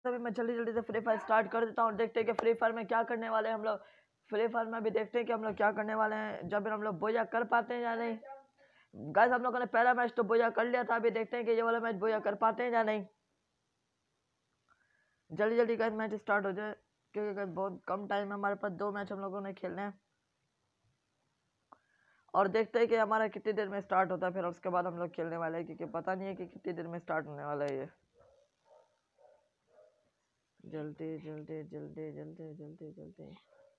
अभी मैं जल्दी जल्दी से फ्री फायर स्टार्ट कर देता हूँ। देखते हैं कि फ्री फायर में क्या करने वाले हैं हम लोग। फ्री फायर में अभी देखते हैं कि हम लोग क्या करने वाले हैं, जब हम लोग बोया कर पाते हैं या नहीं। गाइस हम लोगों ने पहला मैच तो बोया कर लिया था, अभी देखते हैं कि ये वाला मैच बोया कर पाते हैं या नहीं। जल्दी जल्दी गाइस मैच स्टार्ट हो जाए, क्योंकि गाइस बहुत कम टाइम है हमारे पास, 2 मैच हम लोगों ने खेलने हैं। और देखते हैं कि हमारा कितनी देर में स्टार्ट होता है, फिर उसके बाद हम लोग खेलने वाले हैं, क्योंकि पता नहीं है कि कितनी देर में स्टार्ट होने वाला है ये। जल्दी जल्दी जल्दी जल्दी जल्दी जल्दी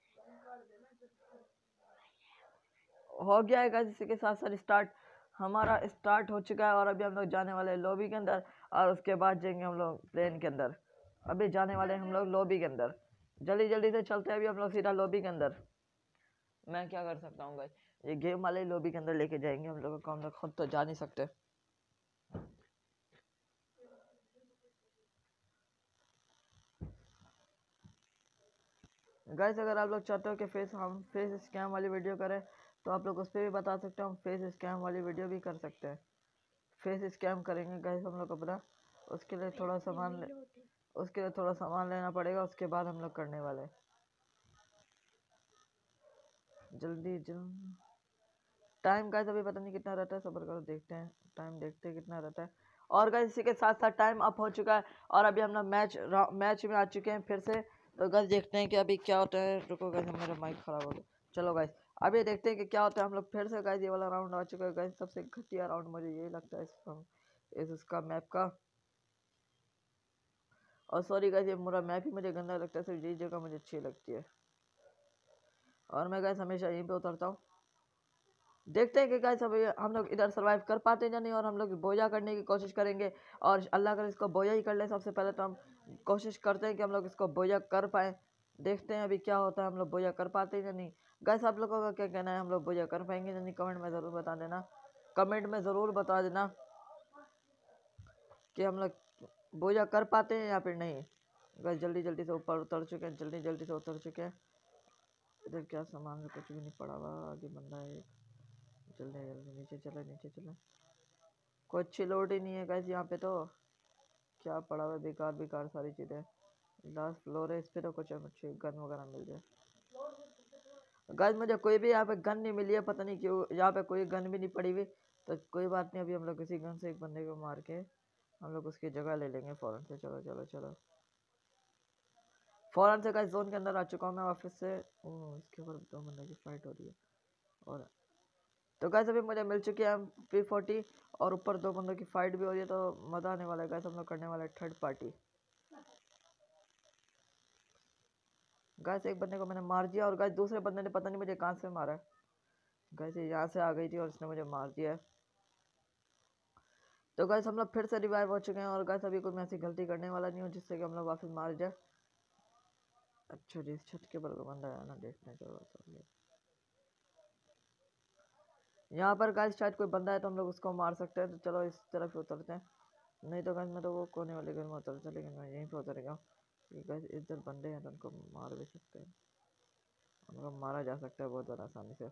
हो गया है गाइस। इसी के साथ साथ स्टार्ट हमारा स्टार्ट हो चुका है, और अभी हम लोग जाने वाले हैं लॉबी के अंदर, और उसके बाद जाएंगे हम लोग प्लेन के अंदर। अभी जाने वाले हैं हम लोग लॉबी के अंदर, जल्दी जल्दी से चलते हैं अभी हम लोग सीधा लॉबी के अंदर। मैं क्या कर सकता हूँ गाइस, ये गेम वाले लॉबी के अंदर लेके जाएंगे हम लोगों को, हम लोग खुद तो जा नहीं सकते। गाइस अगर आप लोग चाहते हो कि हम फेस स्कैम वाली वीडियो करें, तो आप लोग उस पर भी बता सकते हो, हम फेस स्कैम वाली वीडियो भी कर सकते हैं। फेस स्कैम करेंगे गाइस हम लोग अपना, उसके लिए थोड़ा सामान लेना पड़ेगा, उसके बाद हम लोग करने वाले हैं। जल्दी जल्दी टाइम गाइस अभी पता नहीं कितना रहता है, सब्र करो देखते हैं टाइम, देखते हैं कितना रहता है। और गाइस इसी के साथ साथ टाइम अप हो चुका है, और अभी हम लोग मैच में आ चुके हैं फिर से। तो गाइस देखते हैं कि अभी क्या होता है। रुको गाइस मेरा माइक खराब हो गया। चलो गाइस अभी देखते हैं कि क्या होता है। हम लोग फिर से गाइस ये वाला राउंड आ चुका है गाइस, सबसे घटिया राउंड मुझे यही लगता है इसका मैप का। और सॉरी गाइस ये पूरा मैप ही मुझे गंदा लगता है, सिर्फ यही जगह मुझे अच्छी लगती है, और मैं गाइस हमेशा यहीं पे उतरता हूँ। देखते हैं कि गाइस अभी हम लोग इधर सरवाइव कर पाते हैं या नहीं, और हम लोग बोया करने की कोशिश करेंगे, और अल्लाह करे इसको बोया ही कर ले। सबसे पहले तो हम कोशिश करते हैं कि हम लोग इसको बोया कर पाए। देखते हैं अभी क्या होता है, हम लोग बोया कर पाते हैं या नहीं। गाइस आप लोगों का क्या कहना है, हम लोग बोया कर पाएंगे या नहीं, कमेंट में ज़रूर बता देना। कमेंट में ज़रूर बता देना कि हम लोग बोया कर पाते हैं या फिर नहीं। गाइस जल्दी जल्दी से ऊपर उतर चुके हैं, जल्दी जल्दी से उतर चुके हैं। इधर क्या सामान है, कुछ भी नहीं पड़ा हुआ, आगे बंदा है। जल्दी जल्दी नीचे चले नीचे चले, कोई अच्छी लोड ही नहीं है गाइस यहाँ पे, तो क्या पड़ा हुआ है, बेकार बेकार सारी चीज़ें। लास्ट फ्लोर है, इस पे तो कुछ अच्छी गन वगैरह मिल जाए। गाइस मुझे कोई भी यहाँ पे गन नहीं मिली है, पता नहीं क्यों यहाँ पे कोई गन भी नहीं पड़ी हुई। तो कोई बात नहीं, अभी हम लोग किसी गन से एक बंदे को मार के हम लोग उसकी जगह ले लेंगे फौरन से। चलो चलो चलो फौरन से गाइस जोन के अंदर आ चुका हूँ मैं वापस से। इसके ऊपर 2 बंदे की फाइट हो रही है, और तो गाइस अभी मुझे मिल चुकी है P40, और ऊपर 2 बंदों की फाइट भी हो रही है, तो मज़ा आने वाला है गाइस। हम लोग करने वाले थर्ड पार्टी। गाइस एक बंदे को मैंने मार दिया, और गाइस दूसरे बंदे ने पता नहीं मुझे कहाँ से मारा है। गाइस ये यहाँ से आ गई थी और इसने मुझे मार दिया है। तो गाइस हम लोग फिर से रिवाइव हो चुके हैं, और गाइस अभी कोई मैं ऐसी गलती करने वाला नहीं हूँ जिससे कि हम लोग वापस मार जाए। अच्छा जी, इस छत के ऊपर बंदा है ना, देखते हैं। चलो यहाँ पर गाइस शायद कोई बंदा है, तो हम लोग उसको मार सकते हैं। तो चलो इस तरफ उतरते हैं, नहीं तो गाइस मैं तो वो कोने वाले घर में उतरता, लेकिन मैं यहीं पे उतरेगा। गाइस इधर बंदे हैं तो उनको मार भी सकते हैं, उनको मारा जा सकता है बहुत ज़्यादा आसानी से।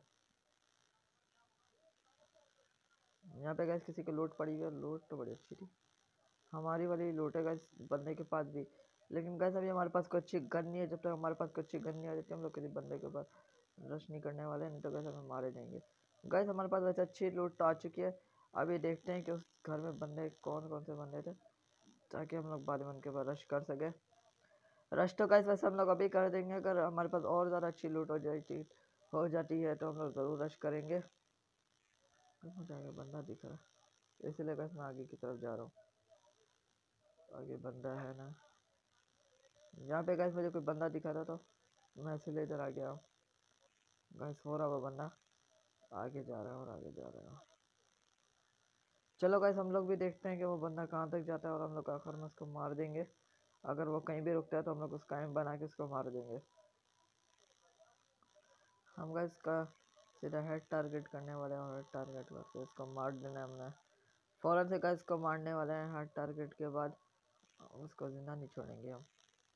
यहाँ पे गाइस किसी को लूट पड़ी है, लूट तो बड़ी अच्छी थी, हमारी वाली लूट है गाइस बंदे के पास भी। लेकिन गाइस अभी हमारे पास कोई अच्छी गन नहीं है, जब तक हमारे पास कोई अच्छी गन नहीं आ जाती हम लोग किसी बंदे के ऊपर रश नहीं करने वाले, नहीं तो गाइस हमें मारे जाएंगे। गाइस हमारे पास वैसे अच्छी लूट तो आ चुकी है। अभी देखते हैं कि उस घर में बंदे कौन कौन से बंदे थे, ताकि हम लोग बाद में उनके ऊपर रश कर सके। रश तो गाइस वैसे हम लोग अभी कर देंगे, अगर हमारे पास और ज़्यादा अच्छी लूट हो जाती है तो हम लोग ज़रूर रश करेंगे। बंदा दिख रहा है, इसलिए गाइस मैं आगे की तरफ जा रहा हूँ। आगे बंदा है ना, यहाँ पे गाइस मुझे कोई बंदा दिखा था, तो मैं इसलिए इधर आ गया हूँ। गाइस हो रहा वो बंदा आगे जा रहा है और आगे जा रहा है। चलो गाइस हम लोग भी देखते हैं कि वो बंदा कहाँ तक जाता है, और हम लोग आखिर में उसको मार देंगे। अगर वो कहीं भी रुकता है तो हम लोग उसका एम बना के उसको मार देंगे। हम गाइस का सीधा हेड टारगेट करने वाले हैं, और हेड टारगेट करके उसको मार देना है हमने फौरन से। गाइस को मारने वाले हैं, हेड टारगेट के बाद उसको जिंदा नहीं छोड़ेंगे हम।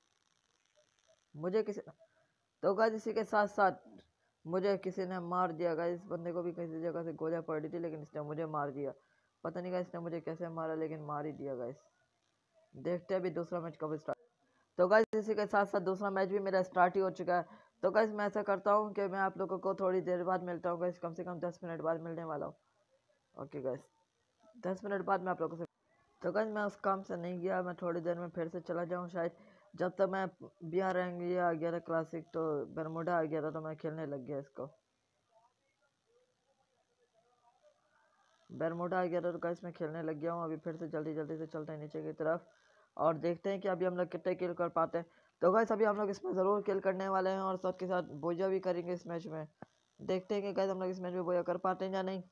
मुझे किसी तो गाइस इसी के साथ साथ मुझे किसी ने मार दिया गाइस। इस बंदे को भी किसी जगह से गोलियां पड़ रही थी, लेकिन इसने मुझे मार दिया। पता नहीं गाइस इसने मुझे कैसे मारा, लेकिन मार ही दिया गाइस। देखते हैं अभी दूसरा मैच कब स्टार्ट। तो गाइस इसी के साथ साथ दूसरा मैच भी मेरा स्टार्ट ही हो चुका है। तो गाइस मैं ऐसा करता हूँ कि मैं आप लोगों को थोड़ी देर बाद मिलता हूँ गाइस, कम से कम 10 मिनट बाद मिलने वाला हूँ। ओके गाइस, 10 मिनट बाद मैं आप लोगों से। तो गाइस मैं उस काम से नहीं गया, मैं थोड़ी देर में फिर से चला जाऊँ शायद। जब तक मैं बिहार रैंक आ गया था क्लासिक, तो बरमुडा आ गया था, तो मैं खेलने लग गया इसको। बरमुडा आ गया था तो गाइस मैं खेलने लग गया हूँ। अभी फिर से जल्दी जल्दी से चलते हैं नीचे की तरफ और देखते हैं कि अभी हम लोग कितने किल कर पाते हैं। तो गाइस अभी हम लोग इसमें ज़रूर किल करने वाले हैं और साथ के साथ बोझा भी करेंगे इस मैच में। देखते हैं कि गाइस हम लोग इस मैच में बोझा कर पाते हैं या नहीं।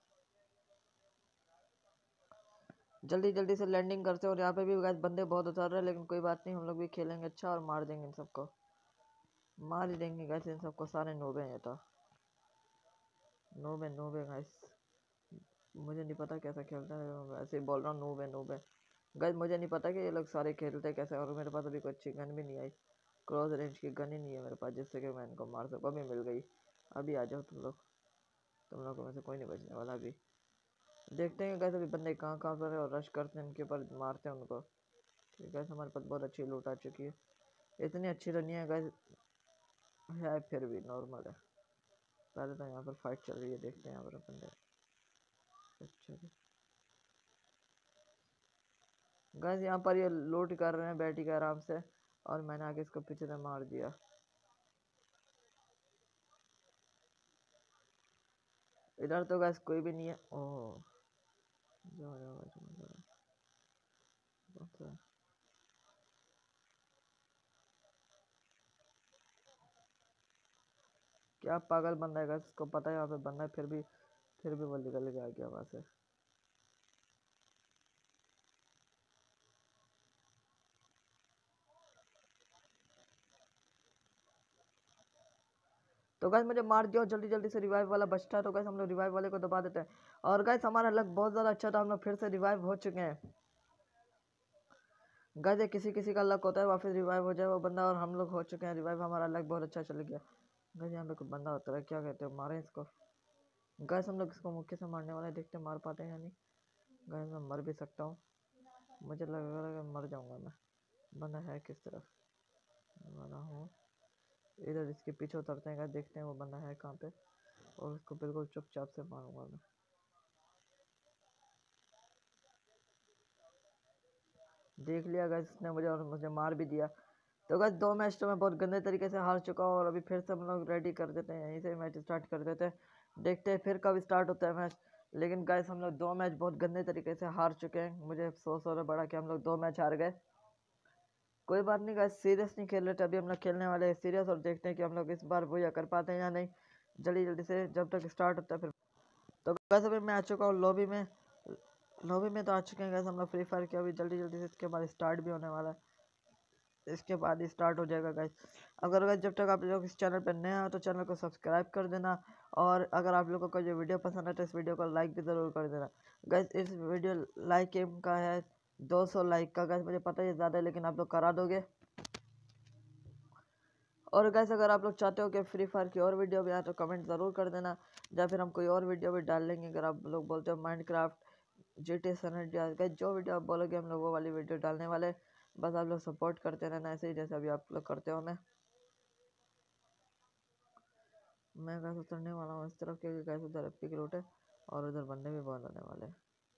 जल्दी जल्दी से लैंडिंग करते हैं और यहाँ पे भी गाइस बंदे बहुत उतर रहे हैं, लेकिन कोई बात नहीं, हम लोग भी खेलेंगे अच्छा और मार देंगे इन सबको। मार ही देंगे गाइस इन सबको, सारे नोबे हैं। तो नोबे नोबे गाइस, मुझे नहीं पता कैसा खेलता है, वैसे ही बोल रहा हूँ नूब है नूब है। गाइस मुझे नहीं पता कि ये लोग सारे खेलते कैसे, और मेरे पास अभी कोई अच्छी गन भी नहीं आई। क्रॉस रेंज की गन ही नहीं है मेरे पास जिससे कि मैं इनको मार सकूँ। अभी मिल गई। अभी आ जाओ तुम लोग, तुम लोगों में से कोई नहीं बचने वाला। अभी देखते हैं गाइस अभी बंदे कहाँ कहाँ पर है और रश करते हैं इनके ऊपर, मारते हैं उनको। ठीक है, हमारे पास बहुत अच्छी लूट आ चुकी है। इतनी अच्छी तो नहीं है गाइस, है फिर भी नॉर्मल है। पहले तो यहाँ पर फाइट चल रही है, देखते हैं यहाँ पर बंदे। अच्छा गाइस यहाँ पर ये लूट कर रहे हैं बैठी के आराम से, और मैंने आगे इसको पीछे से मार दिया। इधर तो गाइस कोई भी नहीं है। ओह, जाओ जाओ जाओ जाओ। अच्छा, क्या पागल बंदा है गाइस, इसको पता है यहाँ पे बंदा है, फिर भी वो निकल के आ गया वहां से। तो गाइस मुझे मार दिया, जल्दी जल्दी से रिवाइव वाला बचता है तो गाइस हम लोग रिवाइव वाले को दबा देते हैं। और गाइस हमारा लक बहुत ज़्यादा अच्छा था, हम लोग फिर से रिवाइव हो चुके हैं। गाइस ये किसी किसी का लक होता है वापस रिवाइव हो जाए वो बंदा, और हम लोग हो चुके हैं रिवाइव, हमारा लक बहुत अच्छा चल गया। गाइस यहाँ पे कोई बंदा होता है, क्या कहते हो, मारे इसको। गाइस हम लोग इसको मुक्के से मारने वाले हैं, देखते हैं मार पाते हैं या नहीं। गाइस मैं मर भी सकता हूँ, मुझे लग रहा है कि मर जाऊंगा मैं। बंदा है किस तरफ वाला हूँ, इधर इसके पीछे उतरते हैं गाइस, देखते हैं वो बंदा है कहाँ पे, और उसको बिल्कुल चुपचाप से मारूंगा मैं। देख लिया गाइस इसने मुझे, और मुझे मार भी दिया। तो गाइस 2 मैच तो मैं बहुत गंदे तरीके से हार चुका हूँ, और अभी फिर से हम लोग रेडी कर देते हैं, यहीं से मैच स्टार्ट कर देते हैं। देखते हैं फिर कब स्टार्ट होता है मैच। लेकिन गाइस हम लोग 2 मैच बहुत गंदे तरीके से हार चुके हैं, मुझे अफसोस हो रहा है बड़ा कि हम लोग 2 मैच हार गए। कोई बात नहीं गाइस, सीरियस नहीं खेल रहे थे, अभी हम लोग खेलने वाले हैं सीरियस, और देखते हैं कि हम लोग इस बार वो या कर पाते हैं या नहीं। जल्दी जल्दी से जब तक स्टार्ट होता है फिर। तो गाइस अभी मैं आ चुका हूँ लॉबी में। लॉबी में तो आ चुके हैं गाइस हम लोग फ्री फायर के, अभी जल्दी जल्दी से इसके बाद स्टार्ट भी होने वाला है। इसके बाद ही स्टार्ट हो जाएगा गाइस। अगर गाइस जब तक आप लोग इस चैनल पर नए हो तो चैनल को सब्सक्राइब कर देना, और अगर आप लोगों को जो वीडियो पसंद है तो इस वीडियो को लाइक भी ज़रूर कर देना। गाइस इस वीडियो लाइक एम का है 200 लाइक का गाइस, मुझे पता है ज़्यादा है लेकिन आप लोग करा दोगे। और गाइस अगर आप लोग चाहते हो कि फ्री फायर की और वीडियो भी आए तो कमेंट ज़रूर कर देना, या फिर हम कोई और वीडियो भी डाल लेंगे। अगर आप लोग बोलते हो माइनक्राफ्ट GTA सन इंडिया, गाइस जो वीडियो आप बोलोगे हम लोग वो वाली वीडियो डालने वाले। बस आप लोग सपोर्ट करते रहना ऐसे ही जैसे अभी आप लोग करते हो। मैं गैस उतरने वाला हूँ इस तरफ, क्योंकि गैस उधर एपिक रूट है और उधर बंदे भी बहुत आने वाले हैं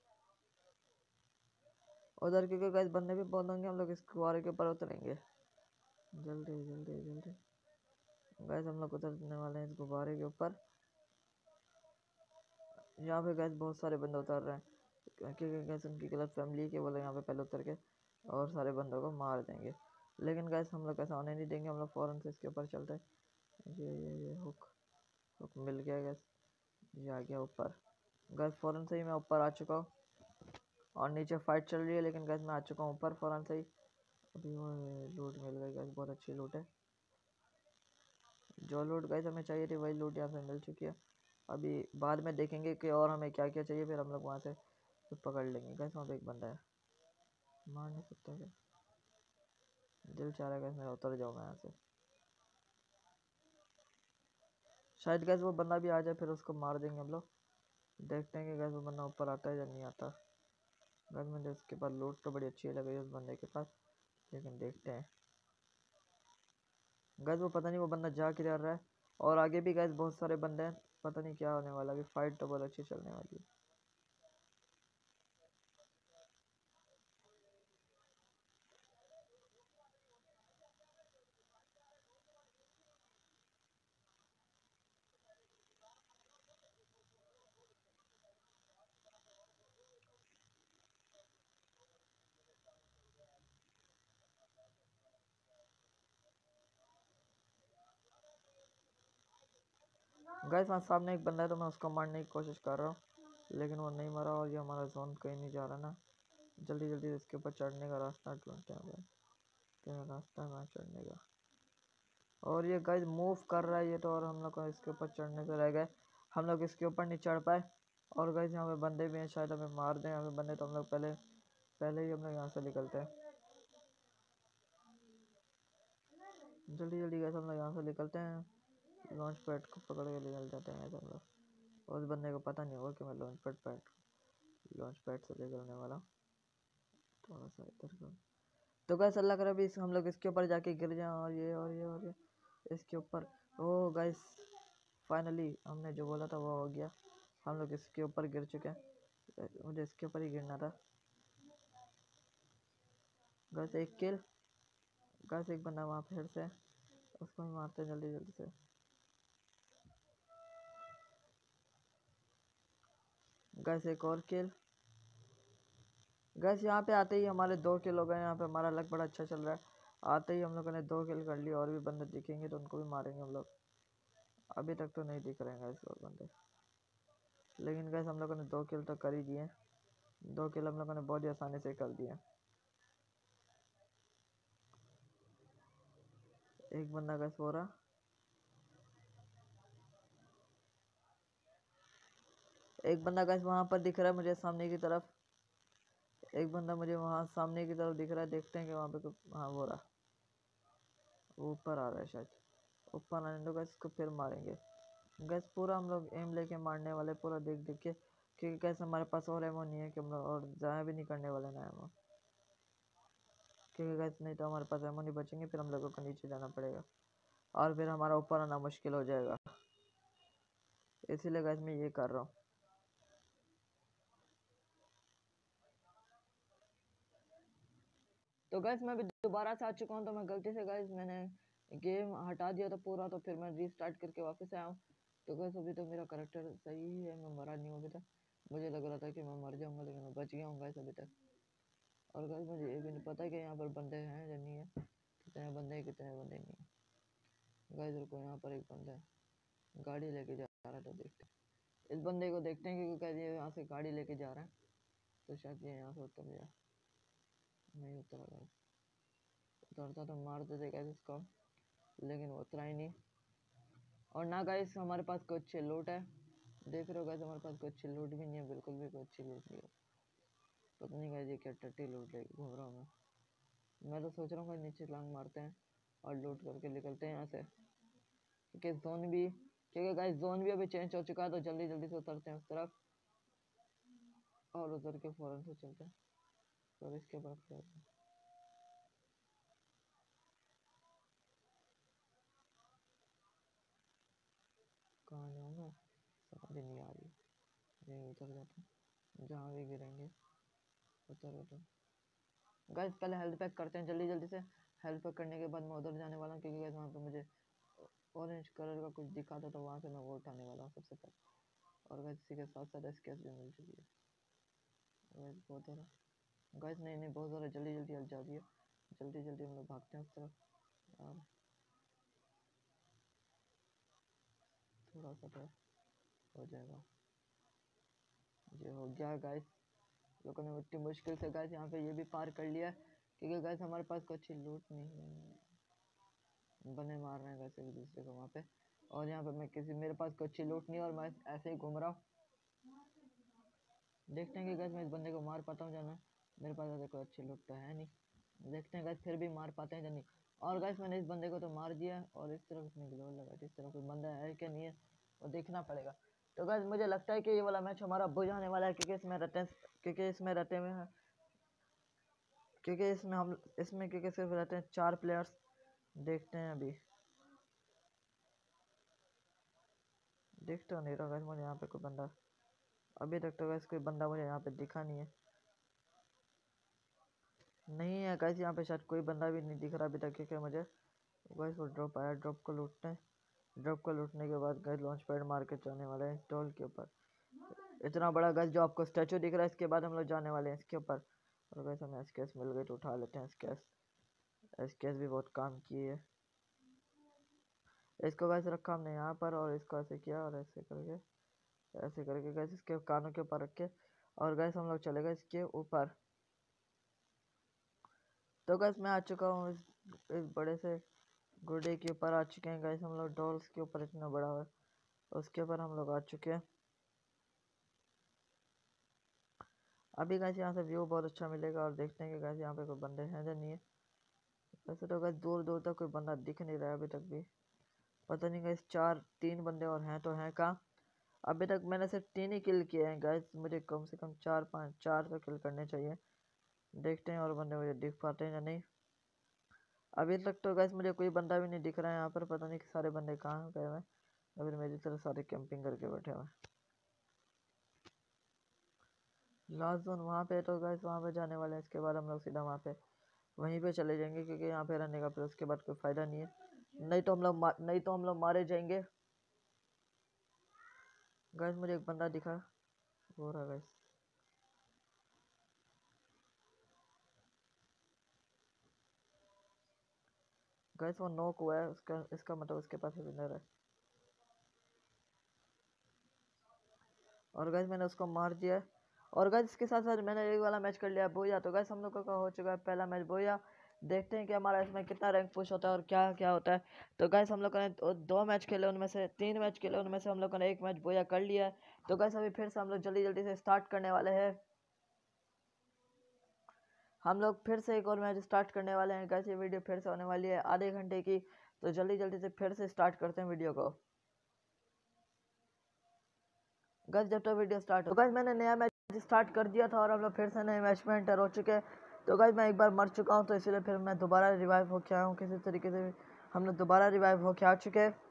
उधर, क्योंकि गैस बंदे भी बहुत होंगे। हम लोग इस कुआरे के ऊपर उतरेंगे, जल्दी जल्दी जल्दी। गैस हम लोग उतरने वाले हैं इस गुब्बारे के ऊपर। यहाँ पे गैस बहुत सारे बंदे उतर रहे हैं, क्योंकि गैस उनकी गलत फैमिली के बोले यहाँ पे पहले उतर के और सारे बंदों को मार देंगे। लेकिन गैस हम लोग ऐसा होने नहीं देंगे, हम लोग फ़ौरन से इसके ऊपर चलते हैं। ये हुक हुक मिल गया गैस, ये आ गया ऊपर। गैस फ़ौरन से ही मैं ऊपर आ चुका हूँ, और नीचे फाइट चल रही है, लेकिन गैस मैं आ चुका हूँ ऊपर फ़ौरन से ही। अभी वो लूट मिल गई गैस, बहुत अच्छी लूट है। जो लूट गैस हमें चाहिए थी वही लूट यहाँ से मिल चुकी है। अभी बाद में देखेंगे कि और हमें क्या क्या चाहिए, फिर हम लोग वहाँ से तो पकड़ लेंगे। गैस वहाँ पे एक बंदा है, मार नहीं सकता क्या, दिल चाह रहा है गैस मेरा उतर जाऊँ मैं यहाँ से। शायद गैस वो बंदा भी आ जाए, फिर उसको मार देंगे हम लोग। देखते हैं कि गैस वो बंदा ऊपर आता है या नहीं आता। गैस मुझे उसके पास लूट तो बड़ी अच्छी लग रही है उस बंदे के पास, लेकिन देखते हैं। गैस वो पता नहीं वो बंदा जा किधर रहा है। और आगे भी गैस बहुत सारे बंदे हैं, पता नहीं क्या होने वाला। अभी फाइट तो बहुत अच्छी चलने वाली है। गैस वहाँ सामने एक बंदा है तो मैं उसको मारने की कोशिश कर रहा हूँ, लेकिन वो नहीं मरा। और ये हमारा जोन कहीं नहीं जा रहा ना। जल्दी जल्दी इसके ऊपर चढ़ने का रास्ता ढूंढते हैं भाई, क्या रास्ता है वहाँ चढ़ने का। और ये गाइस मूव कर रहा है ये तो, और हम लोग को इसके ऊपर चढ़ने से रह गए। हम लोग इसके ऊपर नहीं चढ़ पाए। और गाइस यहाँ पे बंदे भी हैं, शायद हमें मार दें यहाँ पे बंदे, तो हम लोग पहले पहले ही हम लोग यहाँ से निकलते हैं। जल्दी जल्दी गाइस हम लोग यहाँ से निकलते हैं। लॉन्च पैड को पकड़ के निकल जाते हैं हम लोग। उस बंदे को पता नहीं होगा कि मैं लॉन्च पैड से निकलने वाला हूँ। थोड़ा सा इधर का। तो गाइस अल्लाह करे अभी हम लोग इसके ऊपर जाके गिर जाएं। और ये इसके ऊपर। ओ गाइस फाइनली हमने जो बोला था वो हो गया। हम लोग इसके ऊपर गिर चुके हैं। मुझे इसके ऊपर ही गिरना था। गाइस एक किल। गाइस एक बंदा वहाँ फिर से, उसको भी मारते जल्दी जल्दी से। गाइस एक और किल। गाइस यहाँ पे आते ही हमारे 2 किल हो गए। यहाँ पे हमारा लक बड़ा अच्छा चल रहा है। आते ही हम लोगों ने 2 किल कर लिए। और भी बंदे दिखेंगे तो उनको भी मारेंगे हम लोग। अभी तक तो नहीं दिख रहे हैं गाइस और बंदे, लेकिन गाइस हम लोगों ने 2 किल तो कर ही दिए। 2 किल हम लोगों ने बहुत ही आसानी से कर दिए। एक बंदा गाइस हो रहा। एक बंदा गाइस वहां पर दिख रहा है मुझे सामने की तरफ। एक बंदा मुझे वहां सामने की तरफ दिख रहा है। देखते हैं कि वहां पे हाँ हो रहा। वो ऊपर आ रहा है शायद। ऊपर आने दो गाइस, इसको फिर मारेंगे। गैस पूरा हम लोग एम लेके मारने वाले, पूरा देख देख के, क्योंकि गैस हमारे पास और एमो नहीं है कि हम लोग और ज़ाया भी नहीं करने वाले ना एमो। क्योंकि गैस नहीं तो हमारे पास एमो नहीं बचेंगे, फिर हम लोगों को नीचे जाना पड़ेगा और फिर हमारा ऊपर आना मुश्किल हो जाएगा। इसीलिए गैस मैं ये कर रहा हूँ। तो गैस मैं भी दोबारा से आ चुका हूँ। तो मैं गलती से गैस मैंने गेम हटा दिया था पूरा, तो फिर मैं रीस्टार्ट करके वापस आया हूँ। तो गैस अभी तो मेरा करेक्टर सही है, मैं मरा नहीं हूँ अभी तक। मुझे लग रहा था कि मैं मर जाऊंगा, लेकिन मैं बच गया हूँ गैस अभी तक। और गैस मुझे ये भी नहीं पता कि यहाँ पर बंदे हैं या नहीं है, कितने बंदे हैं कितने बंदे नहीं है। गैस रुको, यहाँ पर एक बंदा है गाड़ी लेके जा रहा है, तो देखते हैं इस बंदे को, देखते हैं क्योंकि गैस ये यहाँ से गाड़ी लेके जा रहा है, तो शायद ये यहाँ से उतर जाए। नहीं उतरा गैस, उतरता तो मार देते गैस इसको, लेकिन वो उतरा ही नहीं। और ना गाइस हमारे पास कोई अच्छी लूट है। देख रहे हो गाइस हमारे पास कोई अच्छी लूट भी नहीं है, बिल्कुल भी कोई अच्छी लूट नहीं है। पता नहीं गाइस ये क्या टट्टी लूट लेके घूम रहा हूँ मैं तो सोच रहा हूँ नीचे लांग मारते हैं और लूट करके निकलते हैं यहाँ से, क्योंकि गाइस जोन भी अभी चेंज हो चुका है। तो जल्दी जल्दी से उतरते हैं उस तरफ और उतर के फौरन से चलते हैं। और इसके बाद कहाँ जाऊँगा समझ नहीं आ रही। ये उतर जाते हैं, जहाँ भी गिरेंगे उतर उतर। गाइस पहले हेल्थ पैक करते हैं जल्दी जल्दी से। हेल्थ पैक करने के बाद मैं उधर जाने वाला हूँ, क्योंकि गाइस वहाँ पे मुझे ऑरेंज कलर का कुछ दिखा था, तो वहाँ से मैं वो उठाने वाला हूँ सबसे पहले। और गाइस इसी के साथ साथ एसकेएस भी मिल चुकी है। गाइस बहुत सारा, गाइस नहीं नहीं बहुत सारा, जल्दी जल्दी हेल्थ जा रही है। जल्दी जल्दी हम लोग भागते हैं उस तरफ। और थोड़ा सा तो हो जाएगा। ये हो गया गाइस, लोगों ने इतनी मुश्किल से गाइस यहाँ पे ये भी पार कर लिया, क्योंकि गाइस हमारे पास कोई अच्छी लूट नहीं है। बने मार रहे हैं गाइस एक दूसरे को वहाँ पे। और यहाँ पे मैं किसी, मेरे पास कोई अच्छी लूट नहीं है और मैं ऐसे ही घूम रहा हूँ। देखते हैं कि गाइस मैं इस बंदे को मार पाता हूँ या ना। मेरे पास ऐसे कोई अच्छी लूट तो है नहीं। देखते हैं गाइस फिर भी मार पाते हैं या नहीं। और गाइस मैंने इस बंदे को तो मार दिया, और इस तरफ उसने ग्लोव लगा, इस तरफ कोई बंदा है क्या नहीं है वो देखना पड़ेगा। तो गाइस मुझे लगता है कि ये वाला मैच हमारा बुझ आने वाला है, क्योंकि इसमें रहते में है, क्योंकि इसमें हम इसमें क्योंकि सिर्फ रहते हैं 4 प्लेयर्स। देखते हैं अभी दिख तो नहीं रहा गैस मुझे यहाँ पे कोई बंदा। अभी तक तो गैस कोई बंदा मुझे यहाँ पे दिखा नहीं है। नहीं है गैस यहाँ पे शायद कोई बंदा भी नहीं दिख रहा अभी तक, क्योंकि मुझे गैस वो ड्रॉप आया। ड्रॉप को लूटने के बाद गैस लॉन्च पैड मार के जाने वाले हैं टोल के ऊपर। इतना बड़ा गैस जो आपको स्टैचू दिख रहा है, इसके बाद हम लोग जाने वाले हैं इसके ऊपर। और गैस हमें एसकेएस मिल गई तो उठा लेते हैं एसकेएस। एसकेएस भी बहुत काम की है। इसको गैस रखा हमने यहाँ पर और इसको ऐसे किया और ऐसे करके गैस इसके कानों के ऊपर रख के और गैस हम लोग चले गए इसके ऊपर। तो गैस मैं आ चुका हूँ इस बड़े से गुड्डे के ऊपर आ चुके हैं गैस हम लोग। डॉल्स के ऊपर इतना बड़ा है उसके ऊपर हम लोग आ चुके हैं। अभी गैस यहाँ से व्यू बहुत अच्छा मिलेगा और देखते हैं कि गैस यहाँ पे कोई बंदे हैं या नहीं है। वैसे तो गैस दूर दूर तक कोई बंदा दिख नहीं रहा है अभी तक भी। पता नहीं गैस 3 बंदे और हैं तो हैं कहाँ। अभी तक मैंने सिर्फ 3 ही किल किए हैं गैस, मुझे कम से कम 4 तो किल करने चाहिए। देखते हैं और बंदे मुझे दिख पाते हैं या नहीं। अभी तक तो गैस मुझे कोई बंदा भी नहीं दिख रहा है यहाँ पर। पता नहीं कि सारे बंदे कहाँ गए हैं। अभी मेरी तरह सारे कैंपिंग करके बैठे हुए हैं। लास्ट जोन वहाँ पे तो गैस वहाँ पे जाने वाले हैं। इसके बाद हम लोग सीधा वहाँ पे वहीं पे चले जाएंगे, क्योंकि यहाँ पे रहने का फिर उसके बाद कोई फ़ायदा नहीं है। नहीं तो हम लोग मारे जाएंगे। गैस मुझे एक बंदा दिखा, वो रहा गैस। गैस वो नॉक हुआ है, उसका इसका मतलब उसके पास विनर है। और गैस मैंने उसको मार दिया है। और गैस इसके साथ साथ मैंने एक वाला मैच कर लिया बोया। तो गैस हम लोग का हो चुका है पहला मैच बोया। देखते हैं कि हमारा इसमें कितना रैंक पुश होता है और क्या क्या होता है। तो गैस हम लोग ने 2 मैच खेले, उनमें से 3 मैच खेले, उनमें से हम लोग ने 1 मैच बोया कर लिया है। तो गैस अभी फिर से हम लोग जल्दी जल्दी से स्टार्ट करने वाले हैं। हम लोग फिर से एक और मैच स्टार्ट करने वाले हैं गैस। ये वीडियो फिर से होने वाली है आधे घंटे की, तो जल्दी जल्दी से फिर से स्टार्ट करते हैं वीडियो को। गैस जब तक वीडियो स्टार्ट हो, तो गैस मैंने नया मैच स्टार्ट कर दिया था और हम लोग फिर से नए मैच में एंटर हो चुके हैं। तो गैस मैं एक बार मर चुका हूँ, तो इसलिए फिर मैं दोबारा रिवाइव होके आया हूँ किसी तरीके से। हम लोग दोबारा रिवाइव होके आ चुके हैं।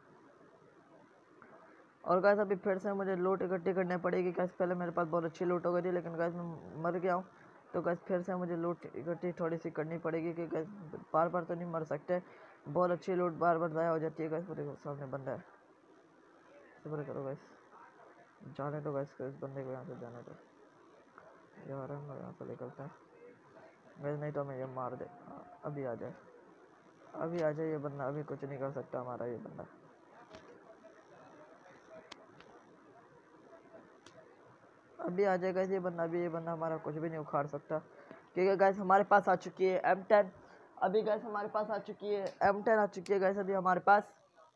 और गैस अभी फिर से मुझे लूट इकट्ठी करनी पड़ेगी गैस। पहले मेरे पास बहुत अच्छी लूट हो गई थी, लेकिन गैस मैं मर गया हूँ। तो गैस फिर से मुझे लूट इकट्ठी थोड़ी सी करनी पड़ेगी, कि गैस बार बार तो नहीं मर सकते। बहुत अच्छी लूट बार बार ज़ाया हो जाती है गैस। मेरे सामने बंदा है, सब्र करो गैस। जाने दो गैस, इस बंदे को यहाँ से जाने दो यार। हम यहाँ से निकलते हैं गैस, नहीं तो हमें ये मार दे। अभी आ जाए, अभी आ जाए ये बंदा। अभी कुछ नहीं कर सकता हमारा ये बंदा। अभी आ जाएगा ये बंदा। अभी ये बंदा हमारा कुछ भी नहीं उखाड़ सकता, क्योंकि गैस हमारे पास आ चुकी है M10। अभी गैस हमारे पास आ चुकी है M10 आ चुकी है गैस अभी हमारे पास।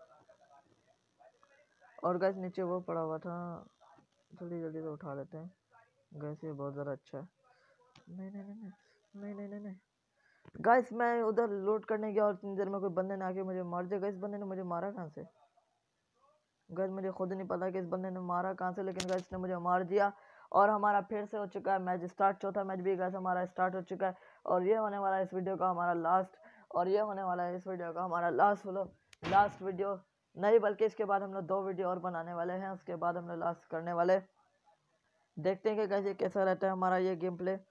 और गैस नीचे वो पड़ा हुआ था, जल्दी जल्दी से उठा लेते हैं गैस। ये बहुत ज़्यादा अच्छा है। नहीं नहीं नहीं नहीं नहीं नहीं नहीं गैस, मैं उधर लूट करने गया और इतनी देर में कोई बंदे ने आके मुझे मार दिया गैस। बंदे ने मुझे मारा कहाँ से गैस, मुझे खुद नहीं पता कि इस बंदे ने मारा कहाँ से, लेकिन गैस ने मुझे मार दिया। और हमारा फिर से हो चुका है मैच स्टार्ट। चौथा मैच भी गैस हमारा स्टार्ट हो चुका है। और ये होने वाला है इस वीडियो का हमारा लास्ट। और ये होने वाला है इस वीडियो का हमारा लास्ट वीडियो नहीं, बल्कि इसके बाद हम लोग 2 वीडियो और बनाने वाले हैं। उसके बाद हम लोग लास्ट करने वाले। देखते हैं कि कैसे कैसा रहता है हमारा ये गेम प्ले।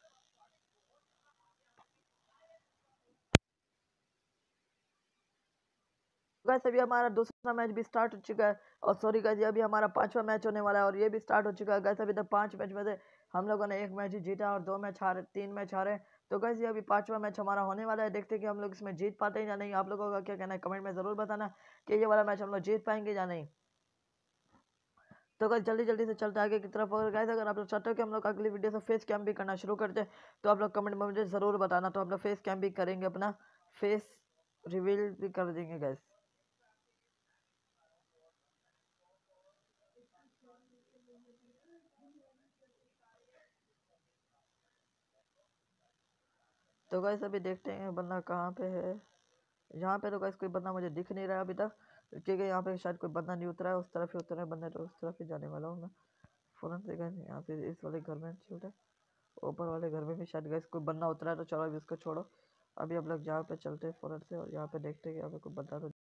गैस अभी हमारा दूसरा मैच भी स्टार्ट हो चुका है। और सॉरी गैस, ये अभी हमारा 5वां मैच होने वाला है और ये भी स्टार्ट हो चुका है गैस। अभी तक 5 मैच में से हम लोगों ने 1 मैच ही जीता और 2 मैच हारे, 3 मैच हारे। तो गैस ये अभी 5वां मैच हमारा होने वाला है। देखते हैं कि हम लोग इसमें जीत पाते हैं या नहीं। आप लोगों का क्या कहना है कमेंट में ज़रूर बताना कि ये वाला मैच हम लोग जीत पाएंगे या नहीं। तो गैस जल्दी जल्दी से चलते आगे की तरफ। और गैस अगर आप लोग चाहते हो कि हम लोग अगली वीडियो से फेस कैम भी करना शुरू कर दें, तो आप लोग कमेंट में मुझे ज़रूर बताना। तो हम लोग फेस कैम भी करेंगे, अपना फेस रिवील भी कर देंगे गैस। तो गैस अभी देखते हैं बंदा कहाँ पे है। यहाँ पे तो गैस कोई बंदा मुझे दिख नहीं रहा है अभी तक, क्योंकि यहाँ पे शायद कोई बंदा नहीं उतरा है। उस तरफ ही उतरे हैं बंदे, तो उस तरफ ही जाने वाला हूँ मैं फ़ौरन से गैस। यहाँ पे इस वाले घर में चलते, ऊपर वाले घर में भी शायद गैस कोई बंदा उतरा है। तो चलो अभी उसको छोड़ो, अभी हम लोग यहाँ पे चलते हैं फ़ौरन से और यहाँ पे देखते हैं कि यहाँ पे कोई बंदा तो